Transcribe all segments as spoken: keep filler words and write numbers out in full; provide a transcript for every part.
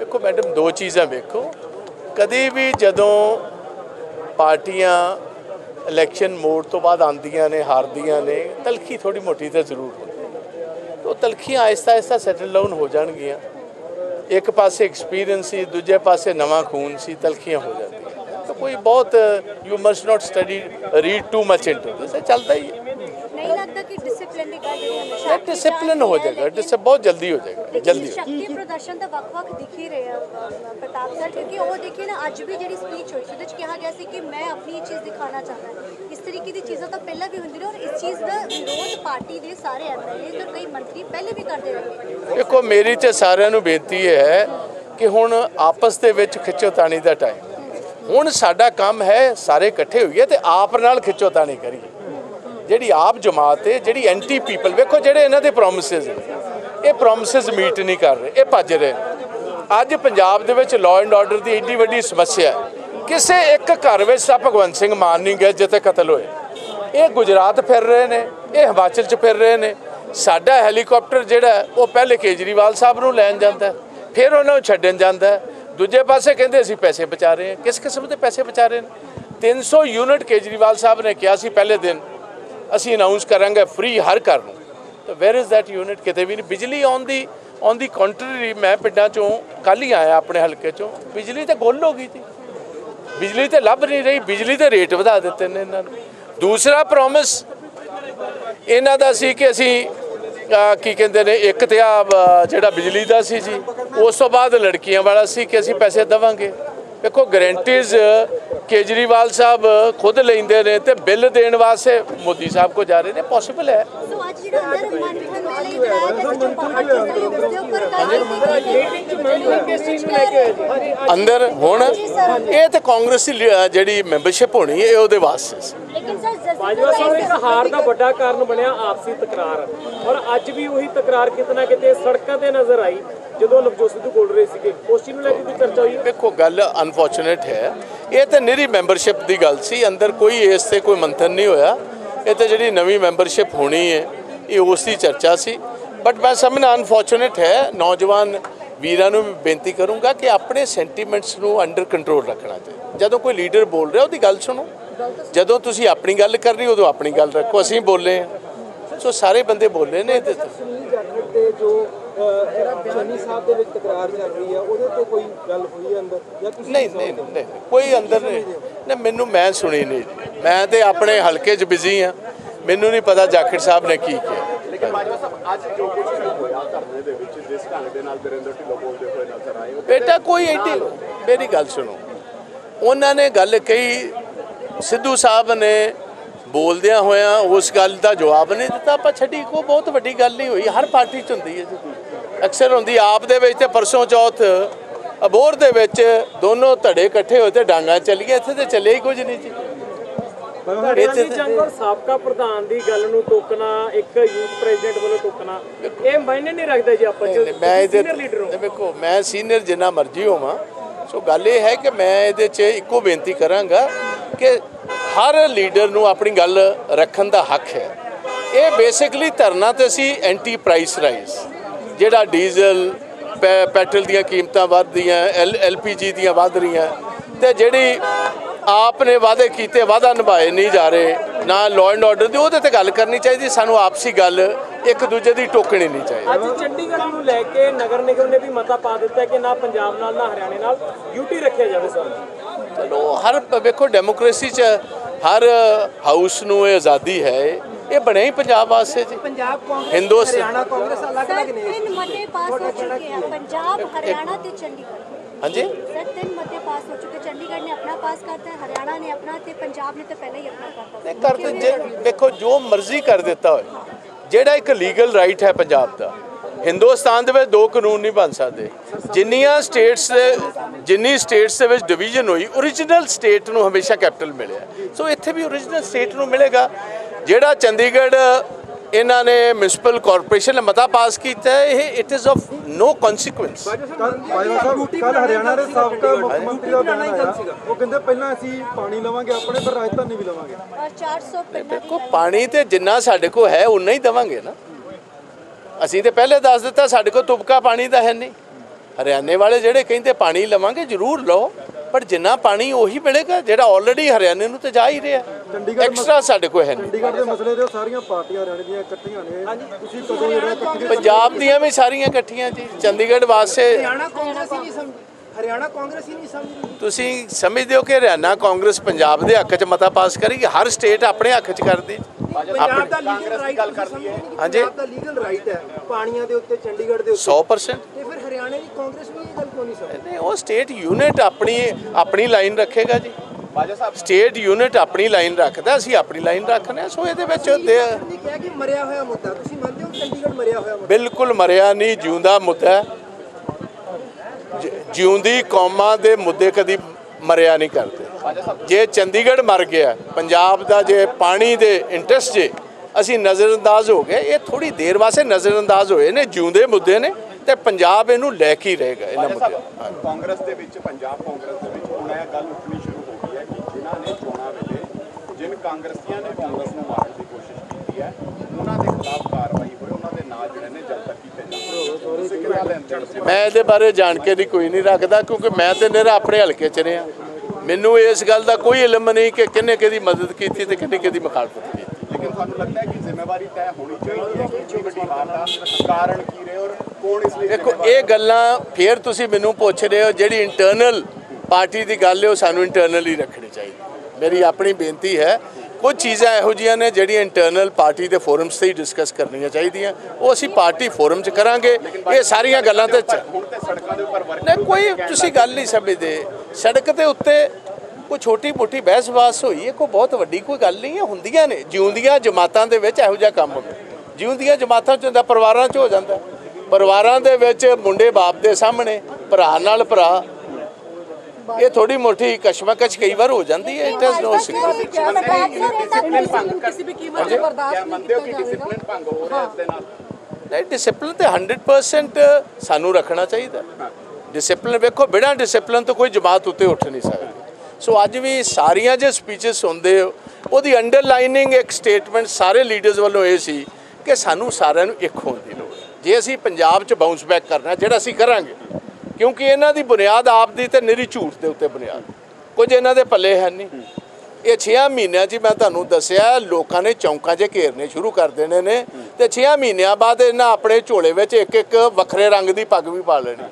देखो मैडम दो चीज़ां वेखो, कभी भी जदों पार्टियां इलैक्शन मोड तो बाद आंदियां ने हारदियां ने तलखी थोड़ी मोटी तो जरूर होती, तो तलखियां आहिस्ता आहिस्ता सैटल डाउन हो जाएगियां। एक पासे एक्सपीरियंस सी, दूजे पासे नवा खून सी, तलखियां हो जाती। तो कोई बहुत you must not study read too much into this, चलता ही है। नहीं लगता कि डिसिप्लिन की गल हमेशा डिसिप्लिन हो जाएगा, डिसिप्लिन बहुत जल्दी हो जाएगा, जल्दी शक्ति प्रदर्शन तो वक-वक दिख ही रहे हैं प्रताप सर, क्योंकि वो देखिए ना अज भी जी स्पीच हुई उसदे कहा गया सी कि मैं अपनी ये चीज़ दिखाना चाहता। इस तरीके की चीज़ों तो पहले भी होंदी और इस चीज़ का विरोध पार्टी के सारे एम एल ए तो कई मंत्री पहले भी करते रहे। देखो मेरी तो सारिਆਂ ਨੂੰ बेनती है कि हुण आपस ਦੇ ਵਿੱਚ खिच्चोतानी का टाइम, हुण साडा काम है सारे इकट्ठे होइए ते आप नाल खिच्चोतानी करिए। ਜਿਹੜੀ ਆਪ ਜਮਾਤ ਹੈ, ਜਿਹੜੀ ਐਂਟੀ ਪੀਪਲ, ਵੇਖੋ ਜਿਹੜੇ ਇਹਨਾਂ ਦੇ ਪ੍ਰੋਮਿਸਿਸ ਨੇ ਇਹ ਪ੍ਰੋਮਿਸਿਸ ਮੀਟ ਨਹੀਂ ਕਰ ਰਹੇ, ਇਹ ਭੱਜ ਰਹੇ। ਅੱਜ ਪੰਜਾਬ ਦੇ ਵਿੱਚ ਲਾਅ ਐਂਡ ਆਰਡਰ ਦੀ ਏਡੀ ਵੱਡੀ ਸਮੱਸਿਆ ਹੈ, ਕਿਸੇ ਇੱਕ ਘਰ ਵਿੱਚ ਤਾਂ ਭਗਵੰਤ ਸਿੰਘ ਮਾਨ ਨਹੀਂ ਗਏ ਜਿੱਥੇ ਕਤਲ ਹੋਏ। ਇਹ ਗੁਜਰਾਤ ਫਿਰ ਰਹੇ ਨੇ, ਇਹ ਹਿਮਾਚਲ 'ਚ ਫਿਰ ਰਹੇ ਨੇ। ਸਾਡਾ ਹੈਲੀਕਾਪਟਰ ਜਿਹੜਾ ਉਹ ਪਹਿਲੇ ਕੇਜਰੀਵਾਲ ਸਾਹਿਬ ਨੂੰ ਲੈਣ ਜਾਂਦਾ, ਫਿਰ ਉਹਨਾਂ ਨੂੰ ਛੱਡਣ ਜਾਂਦਾ, ਦੂਜੇ ਪਾਸੇ ਕਹਿੰਦੇ ਅਸੀਂ ਪੈਸੇ ਬਚਾ ਰਹੇ ਹਾਂ। ਕਿਸ ਕਿਸਮ ਦੇ ਪੈਸੇ ਬਚਾ ਰਹੇ ਨੇ? ਤਿੰਨ ਸੌ ਯੂਨਿਟ ਕੇਜਰੀਵਾਲ ਸਾਹਿਬ ਨੇ ਕਿਹਾ ਸੀ ਪਹਿਲੇ ਦਿਨ ਅਸੀਂ ਅਨਾਊਂਸ ਕਰਾਂਗੇ ਫ੍ਰੀ ਹਰ ਘਰ ਨੂੰ, ਤਾਂ ਵੇਅਰ ਇਜ਼ ਦੈਟ ਯੂਨਿਟ? ਕਿਤੇ ਵੀ ਨਹੀਂ। ਬਿਜਲੀ ਆਉਣ ਦੀ ਆਨ ਦੀ ਕੰਟਰੀ, ਮੈਂ ਪਿੰਡਾਂ 'ਚੋਂ ਕੱਲ੍ਹ ਹੀ ਆਇਆ ਆਪਣੇ ਹਲਕੇ 'ਚੋਂ, ਬਿਜਲੀ ਤਾਂ ਗੁੱਲ ਹੋ ਗਈ ਸੀ, ਬਿਜਲੀ ਤਾਂ ਲੱਭ ਨਹੀਂ ਰਹੀ, ਬਿਜਲੀ ਦੇ ਰੇਟ ਵਧਾ ਦਿੱਤੇ ਨੇ ਇਹਨਾਂ ਨੂੰ। ਦੂਸਰਾ ਪ੍ਰੋਮਿਸ ਇਹਨਾਂ ਦਾ ਸੀ ਕਿ ਅਸੀਂ ਕੀ ਕਹਿੰਦੇ ਨੇ, ਇੱਕ ਤਾਂ ਆ ਜਿਹੜਾ ਬਿਜਲੀ ਦਾ ਸੀ ਜੀ, ਉਸ ਤੋਂ ਬਾਅਦ ਲੜਕੀਆਂ ਵਾਲਾ ਸੀ ਕਿ ਅਸੀਂ ਪੈਸੇ ਦੇਵਾਂਗੇ। देखो गारंटीज केजरीवाल साहब खुद लेंदे ने ते बिल देने वास्ते मोदी साहब को जा रहे हैं। पॉसिबल है अंदर हुण ये तो कांग्रेस की जिहड़ी मैंबरशिप होनी है उहदे वास्ते। बाजवा साहब एक हार का बड़ा कारण बनया आपसी तकरार, और अज भी वही तकरार कितना किते सड़कों ते नजर आई ਜਦੋਂ ਨਵਜੋਤ ਸਿੱਧੂ ਬੋਲ ਰਹੇ ਸੀਗੇ। ਉਸ ਚੀਜ਼ ਨੂੰ ਲੈ ਕੇ ਕੋਈ ਚਰਚਾ ਹੋਈ? ਦੇਖੋ ਗੱਲ ਅਨਫੋਰਚੂਨੇਟ ਹੈ, ਇਹ ਤਾਂ ਨਿਰੀ ਮੈਂਬਰਸ਼ਿਪ ਦੀ ਗੱਲ ਸੀ, ਅੰਦਰ ਕੋਈ ਇਸ ਤੇ ਕੋਈ ਮੰਥਨ ਨਹੀਂ ਹੋਇਆ। ਇਹ ਤਾਂ ਜਿਹੜੀ ਨਵੀਂ ਮੈਂਬਰਸ਼ਿਪ ਹੋਣੀ ਹੈ ਇਹ ਉਸ ਦੀ ਚਰਚਾ ਸੀ। ਬਟ ਮੈਂ ਸਮਝਣਾ ਅਨਫੋਰਚੂਨੇਟ ਹੈ। ਨੌਜਵਾਨ ਵੀਰਾਂ ਨੂੰ ਵੀ ਬੇਨਤੀ ਕਰੂੰਗਾ ਕਿ ਆਪਣੇ ਸੈਂਟੀਮੈਂਟਸ ਨੂੰ ਅੰਡਰ ਕੰਟਰੋਲ ਰੱਖਣਾ ਚਾਹੀਦਾ। ਜਦੋਂ ਕੋਈ ਲੀਡਰ ਬੋਲ ਰਿਹਾ ਉਹਦੀ ਗੱਲ ਸੁਣੋ, ਜਦੋਂ ਤੁਸੀਂ ਆਪਣੀ ਗੱਲ ਕਰ ਰਹੇ ਉਦੋਂ ਆਪਣੀ ਗੱਲ ਰੱਖੋ। ਅਸੀਂ ਬੋਲੇ ਹਾਂ, ਸੋ ਸਾਰੇ ਬੰਦੇ ਬੋਲੇ ਨੇ ਇਹਦੇ ਤੇ। ਜੋ ਚੰਨੀ ਸਾਹਿਬ ਦੇ ਵਿੱਚ ਤਕਰਾਰ ਚੱਲ ਰਹੀ ਹੈ ਉਹਦੇ ਤੇ ਕੋਈ ਗੱਲ ਹੋਈ ਹੈ ਅੰਦਰ ਜਾਂ ਤੁਸੀਂ? ਨਹੀਂ ਨਹੀਂ ਨਹੀਂ ਕੋਈ ਅੰਦਰ ਨਹੀਂ ਨਾ, ਮੈਨੂੰ ਮੈਂ ਸੁਣੀ ਨਹੀਂ, ਮੈਂ ਤੇ ਆਪਣੇ ਹਲਕੇ 'ਚ ਬਿਜ਼ੀ ਹਾਂ, ਮੈਨੂੰ ਨਹੀਂ ਪਤਾ ਜਾਖੜ ਸਾਹਿਬ ਨੇ ਕੀ ਕਿਹਾ। ਲੇਕਿਨ ਬਾਜਵਾ ਸਾਹਿਬ ਅੱਜ ਜੋ ਕੁਝ ਹੋਇਆ ਧਰਨੇ ਦੇ ਵਿੱਚ ਜਿਸ ਢੰਗ ਦੇ ਨਾਲ ਵਰਿੰਦਰ ਢਿੱਲੋਂ ਬੋਲਦੇ ਹੋਏ ਨਜ਼ਰ ਆਏ, ਬੇਟਾ ਕੋਈ ਐਡੀ, ਮੇਰੀ ਗੱਲ ਸੁਣੋ, ਉਹਨਾਂ ਨੇ ਗੱਲ ਕਹੀ, ਸਿੱਧੂ ਸਾਹਿਬ ਨੇ ਬੋਲਦਿਆਂ ਹੋਇਆਂ ਉਸ ਗੱਲ ਦਾ ਜਵਾਬ ਨਹੀਂ ਦਿੱਤਾ, ਆਪਾਂ ਛੱਡੀ। ਕੋਈ ਬਹੁਤ ਵੱਡੀ ਗੱਲ ਨਹੀਂ ਹੋਈ, ਹਰ ਪਾਰਟੀ 'ਚ ਹੁੰਦੀ ਹੈ ਜੀ, ਅਕਸਰ ਹੁੰਦੀ। ਆਪ ਦੇ ਵਿੱਚ ਤੇ ਪਰਸੋਂ ਚੌਥ ਅਬੋਹਰ ਦੇ ਵਿੱਚ ਦੋਨੋਂ ਧੜੇ ਇਕੱਠੇ ਹੋਏ ਤੇ ਡਾਂਗਾਂ ਚੱਲੀਆਂ, ਇੱਥੇ ਤੇ ਚੱਲੇ ਹੀ ਕੁਝ ਨਹੀਂ ਜੀ। ਜੰਗ ਔਰ ਸਾਬਕਾ ਪ੍ਰਧਾਨ ਦੀ ਗੱਲ ਨੂੰ ਟੋਕਣਾ, ਇੱਕ ਯੂਥ ਪ੍ਰੈਜ਼ੀਡੈਂਟ ਵੱਲੋਂ ਟੋਕਣਾ, ਇਹ ਮਾਇਨੇ ਨਹੀਂ ਰੱਖਦਾ ਜੀ। ਆਪਾਂ ਮੈਂ ਸੀਨੀਅਰ ਲੀਡਰ ਹਾਂ, ਦੇਖੋ ਮੈਂ ਸੀਨੀਅਰ ਜਿੰਨਾ ਮਰਜ਼ੀ ਹੋਵਾਂ, ਸੋ ਗੱਲ ਇਹ ਹੈ ਕਿ ਮੈਂ ਇਹਦੇ 'ਚ ਇੱਕੋ ਬੇਨਤੀ ਕਰਾਂਗਾ ਕਿ ਹਰ ਲੀਡਰ ਨੂੰ ਆਪਣੀ ਗੱਲ ਰੱਖਣ ਦਾ ਹੱਕ ਹੈ। ਇਹ ਬੇਸਿਕਲੀ ਧਰਨਾ ਤੇ ਅਸੀਂ ਐਂਟੀ ਪ੍ਰਾਈਸ ਰਾਈਜ਼, ਜਿਹੜਾ ਡੀਜ਼ਲ ਪੈ ਪੈਟਰੋਲ ਦੀਆਂ ਕੀਮਤਾਂ ਵੱਧਦੀਆਂ, ਐਲ ਐਲ ਪੀ ਜੀ ਦੀਆਂ ਵੱਧ ਰਹੀਆਂ, ਤੇ ਜਿਹੜੀ ਆਪ ਨੇ ਵਾਅਦੇ ਕੀਤੇ ਵਾਅਦਾ ਨਿਭਾਏ ਨਹੀਂ ਜਾ ਰਹੇ, ਨਾ ਲਾਅ ਐਂਡ ਆਰਡਰ ਦੀ, ਉਹਦੇ ਤੇ ਗੱਲ ਕਰਨੀ ਚਾਹੀਦੀ। ਸਾਨੂੰ ਆਪਸੀ ਗੱਲ ਇੱਕ ਦੂਜੇ ਦੀ ਟੋਕਣੀ ਨਹੀਂ ਚਾਹੀਦੀ। ਅੱਜ ਚੰਡੀਗੜ੍ਹ ਨੂੰ ਲੈ ਕੇ ਨਗਰ ਨਿਗਮ ਨੇ ਵੀ ਮਤਾ ਪਾ ਦਿੱਤਾ ਕਿ ਨਾ ਪੰਜਾਬ ਨਾਲ ਨਾ ਹਰਿਆਣੇ ਨਾਲ ਯੂਟੀ ਰੱਖਿਆ ਜਾਵੇ। ਸਰ ਚਲੋ ਹਰ ਵੇਖੋ ਡੈਮੋਕ੍ਰੇਸੀ 'ਚ ਹਰ ਹਾਊਸ ਨੂੰ ਇਹ ਆਜ਼ਾਦੀ ਹੈ, ਇਹ ਬਣਿਆ ਹੀ ਪੰਜਾਬ ਵਾਸਤੇ ਜੀ। ਪੰਜਾਬ ਕਾਂਗਰਸ ਹਿੰਦੁਸਤਾਨ ਹਰਿਆਣਾ ਕਾਂਗਰਸ ਅਲੱਗ-ਅਲੱਗ ਨੇ, ਤਿੰਨ ਮਤੇ ਪਾਸ ਹੋ ਚੁੱਕੇ हैं पंजाब हरियाणा ਤੇ ਚੰਡੀਗੜ੍ਹ। हाँ जी सर तीन मते पास हो चुके, चंडीगढ़ ने अपना पास करता है, हरियाणा ने अपना, ते पंजाब ने तो पहले ही अपना करता कर दे। देखो जो मर्जी कर देता हो, ਜਿਹੜਾ ਇੱਕ ਲੀਗਲ ਰਾਈਟ ਹੈ ਪੰਜਾਬ ਦਾ। ਹਿੰਦੁਸਤਾਨ ਦੇ ਵਿੱਚ ਦੋ ਕਾਨੂੰਨ ਨਹੀਂ ਬਣ ਸਕਦੇ। ਜਿੰਨੀਆਂ ਸਟੇਟਸ ਦੇ ਜਿੰਨੀ ਸਟੇਟਸ ਦੇ ਵਿੱਚ ਡਿਵੀਜ਼ਨ ਹੋਈ, ਓਰੀਜਨਲ ਸਟੇਟ ਨੂੰ ਹਮੇਸ਼ਾ ਕੈਪੀਟਲ ਮਿਲਿਆ, ਸੋ ਇੱਥੇ ਵੀ ਓਰੀਜਨਲ ਸਟੇਟ ਨੂੰ ਮਿਲੇਗਾ। ਜਿਹੜਾ ਚੰਡੀਗੜ੍ਹ ਇਹਨਾਂ ਨੇ ਮਿਊਨਿਸਪਲ ਕਾਰਪੋਰੇਸ਼ਨ ਨੇ ਮਤਾ ਪਾਸ ਕੀਤਾ ਹੈ, ਇਹ it is of no consequence. ਕੱਲ ਹਰਿਆਣਾ ਦੇ ਸਾਬਕਾ ਮੁੱਖ ਮੰਤਰੀ ਦਾ ਬਿਆਨ ਆਇਆ, ਉਹ ਕਹਿੰਦੇ ਪਹਿਲਾਂ ਅਸੀਂ ਪਾਣੀ ਲਵਾਂਗੇ ਆਪਣੇ, ਪਰ ਰਾਜਧਾਨੀ ਵੀ ਲਵਾਂਗੇ। और चार सौ ਦੇਖੋ ਪਾਣੀ ਤੇ ਜਿੰਨਾ ਸਾਡੇ ਕੋਲ ਹੈ ਉਨਾ ਹੀ ਦੇਵਾਂਗੇ ਨਾ। ਅਸੀਂ ਤੇ ਪਹਿਲੇ ਦੱਸ ਦਿੱਤਾ ਸਾਡੇ ਕੋਲ ਤੁਬਕਾ ਪਾਣੀ ਦਾ ਹੈ ਨਹੀਂ, हरियाणे वाले ਜਿਹੜੇ ਕਹਿੰਦੇ ਪਾਣੀ ਲਵਾਂਗੇ ਜ਼ਰੂਰ ਲਓ, ਪਰ ਜਿੰਨਾ ਪਾਣੀ ਉਹੀ ਮਿਲੇਗਾ ਜਿਹੜਾ ਆਲਰੇਡੀ ਹਰਿਆਣੇ ਨੂੰ ਤੇ ਜਾ ਹੀ ਰਿਹਾ। ਐਕਸਟਰਾ ਸਾਡੇ ਕੋਲ ਹੈ ਨਹੀਂ। ਚੰਡੀਗੜ੍ਹ ਦੇ ਮਸਲੇ ਤੇ ਸਾਰੀਆਂ ਪਾਰਟੀਆਂ ਹਰਿਆਣੇ ਦੀਆਂ ਇਕੱਠੀਆਂ ਨੇ, ਤੁਸੀਂ ਕਦੋਂ ਜਿਹੜਾ ਪੰਜਾਬ ਦੀਆਂ ਵੀ ਸਾਰੀਆਂ ਇਕੱਠੀਆਂ ਜੀ। ਚੰਡੀਗੜ੍ਹ ਵਾਸਤੇ ਹਰਿਆਣਾ ਕਾਂਗਰਸ ਹੀ ਨਹੀਂ ਸਮਝ ਹਰਿਆਣਾ ਕਾਂਗਰਸ ਹੀ ਨਹੀਂ ਸਮਝ ਤੁਸੀਂ ਸਮਝਦੇ ਹੋ ਕਿ ਹਰਿਆਣਾ ਕਾਂਗਰਸ ਪੰਜਾਬ ਦੇ ਹੱਕ 'ਚ ਮਤਾ ਪਾਸ ਕਰੇਗੀ? ਹਰ ਸਟੇਟ ਆਪਣੇ ਹੱਕ 'ਚ ਕਰਦੀ। ਪੰਜਾਬ ਦਾ ਲੀਗਲ ਰਾਈਟ ਗੱਲ ਕਰਦੀ ਹੈ। ਹਾਂਜੀ, ਪੰਜਾਬ ਦਾ ਲੀਗਲ ਰਾਈਟ ਹੈ ਪਾਣੀਆਂ ਦੇ ਉੱਤੇ, ਚੰਡੀਗੜ੍ਹ ਦੇ ਉੱਤੇ ਸੌ ਪਰਸੈਂਟ। ਤੇ ਫਿਰ ਹਰਿਆਣੇ ਦੀ ਕਾਂਗਰਸ ਵੀ ਇਹ ਗੱਲ ਕਿਉਂ ਨਹੀਂ ਸਮਝਦੀ? ਨਹੀਂ, ਉਹ ਸਟੇਟ ਯੂਨਿਟ ਆਪਣੀ ਆਪਣੀ ਲਾਈਨ ਰੱਖੇਗਾ ਜੀ। ਸਟੇਟ ਯੂਨਿਟ ਆਪਣੀ ਲਾਈਨ ਰੱਖਦਾ, ਅਸੀਂ ਆਪਣੀ ਲਾਈਨ ਰੱਖਦੇ ਹਾਂ। ਸੋ ਇਹਦੇ ਵਿੱਚ ਨਹੀਂ ਕਿਹਾ ਕਿ ਮਰਿਆ ਹੋਇਆ ਮੁੱਦਾ, ਤੁਸੀਂ ਮੰਨਦੇ ਹੋ ਚੰਡੀਗੜ੍ਹ ਮਰਿਆ ਹੋਇਆ ਮੁੱਦਾ? ਬਿਲਕੁਲ ਮਰਿਆ ਨਹੀਂ, ਜਿਉਂਦਾ ਮੁੱਦਾ। ਜਿਉਂਦੀ ਕੌਮਾਂ ਦੇ ਮੁੱਦੇ ਕਦੀ ਮਰਿਆ ਨਹੀਂ ਕਰਦੇ। ਜੇ ਚੰਡੀਗੜ੍ਹ ਮਰ ਗਿਆ, ਪੰਜਾਬ ਦਾ ਜੇ ਪਾਣੀ ਦੇ ਇੰਟਰਸਟ ਜੇ ਅਸੀਂ ਨਜ਼ਰਅੰਦਾਜ਼ ਹੋ ਗਏ, ਇਹ ਥੋੜੀ ਦੇਰ ਵਾਸਤੇ ਨਜ਼ਰਅੰਦਾਜ਼ ਹੋਏ ਨੇ। ਜਿਉਂਦੇ ਮੁੱਦੇ ਨੇ ਤੇ ਪੰਜਾਬ ਇਹਨੂੰ ਲੈ ਕੇ ਹੀ ਰਹੇਗਾ ਇਹਨਾਂ ਮੁੱਦਿਆਂ। ਕਾਂਗਰਸ ਦੇ ਵਿੱਚ, ਪੰਜਾਬ ਕਾਂਗਰਸ ਦੇ ਵਿੱਚ ਹੁਣ ਇਹ ਗੱਲ ਉੱਠਣੀ ਸ਼ੁਰੂ ਹੋ ਗਈ ਹੈ ਕਿ ਜਿਨ੍ਹਾਂ ਨੇ ਚੋਣਾਂ ਵੇਲੇ ਜਿਨ ਕਾਂਗਰਸੀਆਂ ਨੇ ਕਾਂਗਰਸ ਨੂੰ ਮਾਰਨ ਦੀ ਕੋਸ਼ਿਸ਼ ਕੀਤੀ ਹੈ, ਉਹਨਾਂ ਦੇ ਖਿਲਾਫ ਕਾਰਵਾਈ ਹੋਈ, ਉਹਨਾਂ ਦੇ ਨਾਂ ਜਿਹੜੇ ਨੇ ਜਦ ਤੱਕ ਕੀਤੇ ਜਾਣ। ਮੈਂ ਇਹਦੇ ਬਾਰੇ ਜਾਣਕਾਰੀ ਕੋਈ ਨਹੀਂ ਰੱਖਦਾ, ਕਿਉਂਕਿ ਮੈਂ ਤੇ ਨਿਹਰਾ ਆਪਣੇ ਹਲਕੇ 'ਚ ਰਿਹਾ। ਮੈਨੂੰ ਇਸ ਗੱਲ ਦਾ ਕੋਈ ਇਲਮ ਨਹੀਂ ਕਿ ਕਿਹਨੇ ਕਿਹਦੀ ਮਦਦ ਕੀਤੀ ਤੇ ਕਿਹਨੇ ਕਿਹਦੀ ਮੁਖਾਲਫਤ ਕੀਤੀ। ਲੇਕਿਨ ਸਾਨੂੰ ਲੱਗਦਾ ਹੈ ਕਿ ਜ਼ਿੰਮੇਵਾਰੀ ਤੈਅ ਹੋਣੀ ਚਾਹੀਦੀ ਹੈ ਕਿ ਇੰਨੀ ਵੱਡੀ ਹਾਰ ਦਾ ਕਾਰਨ ਕੀ ਰਹੇ ਔਰ ਕੌਣ ਇਸ ਲਈ। ਦੇਖੋ, ਇਹ ਗੱਲਾਂ ਫਿਰ ਤੁਸੀਂ ਮੈਨੂੰ ਪੁੱਛ ਰਹੇ ਹੋ, ਜਿਹੜੀ ਇੰਟਰਨਲ ਪਾਰਟੀ ਦੀ ਗੱਲ ਹੈ ਉਹ ਸਾਨੂੰ ਇੰਟਰਨਲ ਹੀ ਰੱਖਣੀ ਚਾਹੀਦੀ। ਮੇਰੀ ਆਪਣੀ ਬੇਨਤੀ ਹੈ, ਕੁਝ ਚੀਜ਼ਾਂ ਇਹੋ ਜਿਹੀਆਂ ਨੇ ਜਿਹੜੀਆਂ ਇੰਟਰਨਲ ਪਾਰਟੀ ਦੇ ਫੋਰਮਸ 'ਤੇ ਹੀ ਡਿਸਕਸ ਕਰਨੀਆਂ ਚਾਹੀਦੀਆਂ, ਉਹ ਅਸੀਂ ਪਾਰਟੀ ਫੋਰਮ 'ਚ ਕਰਾਂਗੇ। ਇਹ ਸਾਰੀਆਂ ਗੱਲਾਂ ਤੇ ਹੁਣ ਤੇ ਸੜਕਾਂ ਦੇ ਉੱਪਰ ਵਰਕ ਨਹੀਂ, ਕੋਈ ਤੁਸੀਂ ਗੱਲ ਨਹੀਂ ਸਮਝਦੇ। ਸੜਕ ਦੇ ਉੱਤੇ ਕੋਈ ਛੋਟੀ ਮੋਟੀ ਬਹਿਸ-ਬਾਸ ਹੋਈ ਹੈ, ਕੋਈ ਬਹੁਤ ਵੱਡੀ ਕੋਈ ਗੱਲ ਨਹੀਂ ਹੈ। ਹੁੰਦੀਆਂ ਨੇ ਜਿਉਂਦੀਆਂ ਜਮਾਤਾਂ ਦੇ ਵਿੱਚ ਇਹੋ ਜਿਹਾ ਕੰਮ ਹੁੰਦਾ। ਜਿਉਂਦੀਆਂ ਜਮਾਤਾਂ 'ਚ ਹੁੰਦਾ, ਪਰਿਵਾਰਾਂ 'ਚ ਹੋ ਜਾਂਦਾ। ਪਰਿਵਾਰਾਂ ਦੇ ਵਿੱਚ ਮੁੰਡੇ ਬਾਪ ਦੇ ਸਾਹਮਣੇ, ਭਰਾ ਨਾਲ ਭਰਾ, ਇਹ ਥੋੜੀ ਮੋਟੀ ਕਸ਼ਮਕਸ਼ ਕਈ ਵਾਰ ਹੋ ਜਾਂਦੀ ਹੈ। It is no secret. ਕਿਸੇ ਵੀ ਕੀਮਤ ਤੇ ਬਰਦਾਸ਼ਤ ਨਹੀਂ ਮੰਨਦੇ ਹੋ ਕਿ ਡਿਸਪਲਿਨ ਭੰਗ ਹੋ ਰਿਹਾ ਇਸ ਦੇ ਨਾਲ? ਨਹੀਂ, ਡਿਸਪਲਿਨ ਤੇ ਹੰਡਰਡ ਪਰਸੈਂਟ ਸਾਨੂੰ ਰੱਖਣਾ ਚਾਹੀਦਾ। ਡਿਸਪਲਿਨ ਵੇਖੋ, ਬਿਨਾਂ ਡਿਸਪਲਿਨ ਤੋਂ ਕੋਈ ਜਮਾਤ ਉੱਤੇ ਉੱਠ ਨਹੀਂ ਸਕਦੀ। ਸੋ ਅੱਜ ਵੀ ਸਾਰੀਆਂ ਜੇ ਸਪੀਚਸ ਸੁਣਦੇ ਹੋ, ਉਹਦੀ ਅੰਡਰਲਾਈਨਿੰਗ ਇੱਕ ਸਟੇਟਮੈਂਟ ਸਾਰੇ ਲੀਡਰਸ ਵੱਲੋਂ ਇਹ ਸੀ ਕਿ ਸਾਨੂੰ ਸਾਰਿਆਂ ਨੂੰ ਇੱਕ ਹੋਣ ਦੀ ਲੋੜ ਹੈ ਜੇ ਅਸੀਂ ਪੰਜਾਬ 'ਚ ਬਾਉਂਸ ਬੈਕ ਕਰਨਾ, ਜਿਹੜਾ ਅਸੀਂ ਕਰਾਂਗੇ। ਕਿਉਂਕਿ ਇਹਨਾਂ ਦੀ ਬੁਨਿਆਦ ਆਪ ਦੀ ਤੇ ਨਿਰੀ ਝੂਠ ਦੇ ਉੱਤੇ ਬੁਨਿਆਦ, ਕੁਝ ਇਹਨਾਂ ਦੇ ਪੱਲੇ ਹੈ ਨਹੀਂ। ਇਹ ਛੇਆਂ ਮਹੀਨਿਆਂ 'ਚ ਮੈਂ ਤੁਹਾਨੂੰ ਦੱਸਿਆ, ਲੋਕਾਂ ਨੇ ਚੌਂਕਾਂ 'ਚ ਘੇਰਨੇ ਸ਼ੁਰੂ ਕਰ ਦੇਣੇ ਨੇ ਤੇ ਛੇਆਂ ਮਹੀਨਿਆਂ ਬਾਅਦ ਇਹਨਾਂ ਆਪਣੇ ਝੋਲੇ ਵਿੱਚ ਇੱਕ ਇੱਕ ਵੱਖਰੇ ਰੰਗ ਦੀ ਪੱਗ ਵੀ ਪਾ ਲੈਣੀ,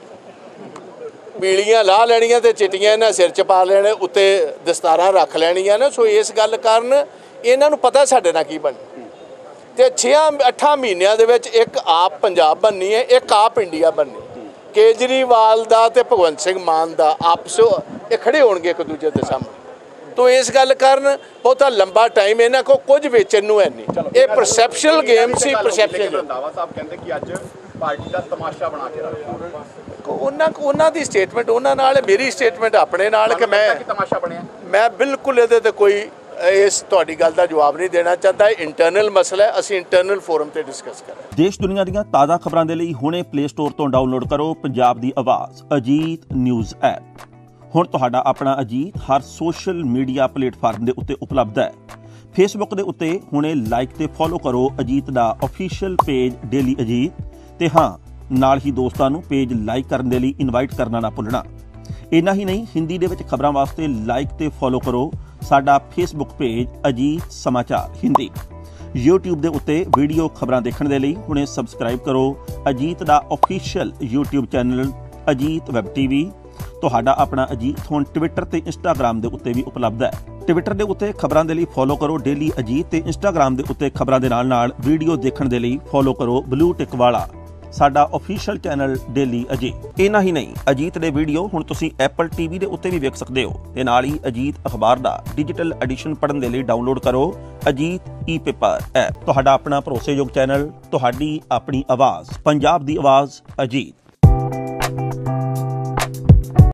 ਪੀਲੀਆਂ ਲਾਹ ਲੈਣੀਆਂ ਤੇ ਚਿੱਟੀਆਂ ਇਹਨਾਂ ਸਿਰ 'ਚ ਪਾ ਲੈਣੇ, ਉੱਤੇ ਦਸਤਾਰਾਂ ਰੱਖ ਲੈਣੀਆਂ ਨੇ। ਸੋ ਇਸ ਗੱਲ ਕਾਰਨ ਇਹਨਾਂ ਨੂੰ ਪਤਾ ਸਾਡੇ ਨਾਲ ਕੀ ਬਣਨਾ। ਤੇ ਛੇਆਂ ਅੱਠਾਂ ਮਹੀਨਿਆਂ ਦੇ ਵਿੱਚ ਇੱਕ ਆਪ ਪੰਜਾਬ ਬਣਨੀ ਹੈ, ਇੱਕ ਆਪ ਇੰਡੀਆ ਬਣਨੀ। ਕੇਜਰੀਵਾਲ ਦਾ ਤੇ ਭਗਵੰਤ ਸਿੰਘ ਮਾਨ ਦਾ ਆਪਸ ਇਹ ਖੜੇ ਹੋਣਗੇ ਇੱਕ ਦੂਜੇ ਦੇ ਸਾਹਮਣੇ। ਤੋ ਇਸ ਗੱਲ ਕਾਰਨ ਬਹੁਤਾ ਲੰਬਾ ਟਾਈਮ ਇਹਨਾਂ ਕੋਲ ਕੁਝ ਵੇਚਣ ਨੂੰ ਹੈ ਨਹੀਂ। ਇਹ ਪਰਸੈਪਸ਼ਨਲ ਗੇਮ ਸੀ। ਪਰਸੈਪਸ਼ਨ ਰੰਧਾਵਾ ਸਾਹਿਬ ਕਹਿੰਦੇ ਕਿ ਅੱਜ ਪਾਰਟੀ ਦਾ ਤਮਾਸ਼ਾ ਬਣਾ ਕੇ ਰੱਖਿਆ। ਉਹਨਾਂ ਉਹਨਾਂ ਦੀ ਸਟੇਟਮੈਂਟ ਉਹਨਾਂ ਨਾਲ, ਮੇਰੀ ਸਟੇਟਮੈਂਟ ਆਪਣੇ ਨਾਲ ਕਿ ਮੈਂ ਤਮਾਸ਼ਾ ਬਣਿਆ। ਮੈਂ ਬਿਲਕੁਲ ਇਹਦੇ ਤੇ ਕੋਈ ਇਸ ਤੁਹਾਡੀ ਗੱਲ ਦਾ ਜਵਾਬ ਨਹੀਂ ਦੇਣਾ ਚਾਹੁੰਦਾ। ਇੰਟਰਨਲ ਮਸਲਾ ਹੈ, ਅਸੀਂ ਇੰਟਰਨਲ ਫੋਰਮ ਤੇ ਡਿਸਕਸ ਕਰਾਂਗੇ। ਦੇਸ਼ ਦੁਨੀਆ ਦੀਆਂ ਤਾਜ਼ਾ ਖਬਰਾਂ ਦੇ ਲਈ ਹੁਣੇ ਪਲੇ ਸਟੋਰ ਤੋਂ ਡਾਊਨਲੋਡ ਕਰੋ ਪੰਜਾਬ ਦੀ ਆਵਾਜ਼ ਅਜੀਤ ਨਿਊਜ਼ ਐਪ। ਹੁਣ ਤੁਹਾਡਾ ਆਪਣਾ ਅਜੀਤ ਹਰ ਸੋਸ਼ਲ ਮੀਡੀਆ ਪਲੇਟਫਾਰਮ ਦੇ ਉੱਤੇ ਉਪਲਬਧ ਹੈ। ਫੇਸਬੁੱਕ ਦੇ ਉੱਤੇ ਹੁਣੇ ਲਾਈਕ ਤੇ ਫੋਲੋ ਕਰੋ ਅਜੀਤ ਦਾ ਅਫੀਸ਼ੀਅਲ ਪੇਜ ਡੇਲੀ ਅਜੀਤ, ਤੇ ਹਾਂ ਨਾਲ ਹੀ ਦੋਸਤਾਂ ਨੂੰ ਪੇਜ ਲਾਈਕ ਕਰਨ ਦੇ ਲਈ ਇਨਵਾਈਟ ਕਰਨਾ ਨਾ ਭੁੱਲਣਾ। ਇੰਨਾ ਹੀ ਨਹੀਂ, ਹਿੰਦੀ ਦੇ ਵਿੱਚ ਖਬਰਾਂ ਵਾਸਤੇ ਲਾਈਕ ਤੇ ਫੋਲੋ ਕਰੋ ਸਾਡਾ ਫੇਸਬੁੱਕ ਪੇਜ ਅਜੀਤ ਸਮਾਚਾਰ ਹਿੰਦੀ। YouTube ਦੇ ਉੱਤੇ ਵੀਡੀਓ ਖਬਰਾਂ ਦੇਖਣ ਦੇ ਲਈ ਹੁਣੇ ਸਬਸਕ੍ਰਾਈਬ ਕਰੋ ਅਜੀਤ ਦਾ official YouTube channel Ajit web TV. ਤੁਹਾਡਾ ਆਪਣਾ ਅਜੀਤ ਹੁਣ ਟਵਿੱਟਰ ਤੇ ਇੰਸਟਾਗ੍ਰਾਮ ਦੇ ਉੱਤੇ ਵੀ ਉਪਲਬਧ ਹੈ। ਟਵਿੱਟਰ ਦੇ ਉੱਤੇ ਖਬਰਾਂ ਦੇ ਲਈ ਫੋਲੋ ਕਰੋ ਡੇਲੀ ਅਜੀਤ, ਤੇ ਇੰਸਟਾਗ੍ਰਾਮ ਦੇ ਉੱਤੇ ਖਬਰਾਂ ਦੇ ਨਾਲ ਨਾਲ ਵੀਡੀਓ ਦੇਖਣ ਦੇ ਲਈ ਫੋਲੋ ਕਰੋ ਬਲੂ ਟਿਕ ਵਾਲਾ ਸਾਡਾ ਅਫੀਸ਼ੀਅਲ ਚੈਨਲ ਡੇਲੀ ਅਜੀਤ। ਇੰਨਾ ਹੀ ਨਹੀਂ, ਅਜੀਤ ਦੇ ਵੀਡੀਓ ਹੁਣ ਤੁਸੀਂ ਐਪਲ ਟੀਵੀ ਦੇ ਉੱਤੇ ਵੀ ਵੇਖ ਸਕਦੇ ਹੋ, ਤੇ ਨਾਲ ਹੀ ਅਜੀਤ ਅਖਬਾਰ ਦਾ ਡਿਜੀਟਲ ਐਡੀਸ਼ਨ ਪੜ੍ਹਨ ਦੇ ਲਈ ਡਾਊਨਲੋਡ ਕਰੋ ਅਜੀਤ ਈ ਪੇਪਰ ਐਪ। ਤੁਹਾਡਾ ਆਪਣਾ ਭਰੋਸੇਯੋਗ ਚੈਨਲ, ਤੁਹਾਡੀ ਆਪਣੀ ਆਵਾਜ਼, ਪੰਜਾਬ ਦੀ ਆਵਾਜ਼ ਅਜੀਤ।